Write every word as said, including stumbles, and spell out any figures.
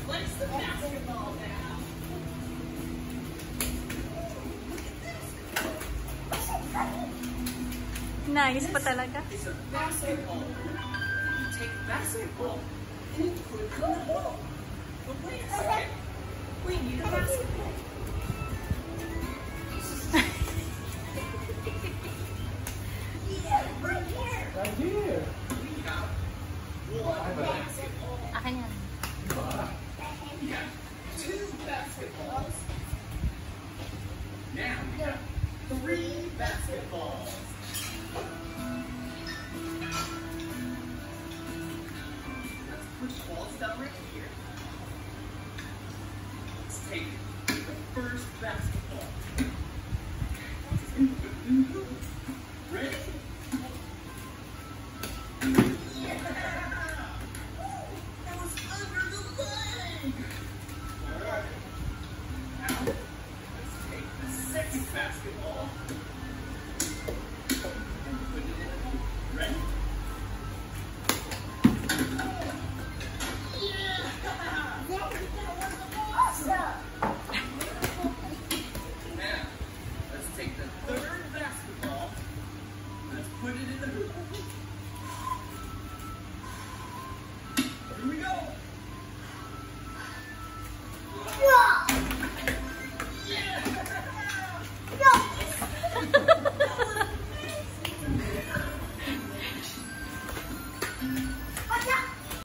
Place the basketball down. Nice pa talaga. It's a basketball. You take basketball and you put it in the ball. But wait a second. We need a basketball. Yeah, right here. Right here. We got one basketball. Akin yan. We got two basketballs. Now we got three basketballs. Let's put the balls down right here. Let's take the first basketball.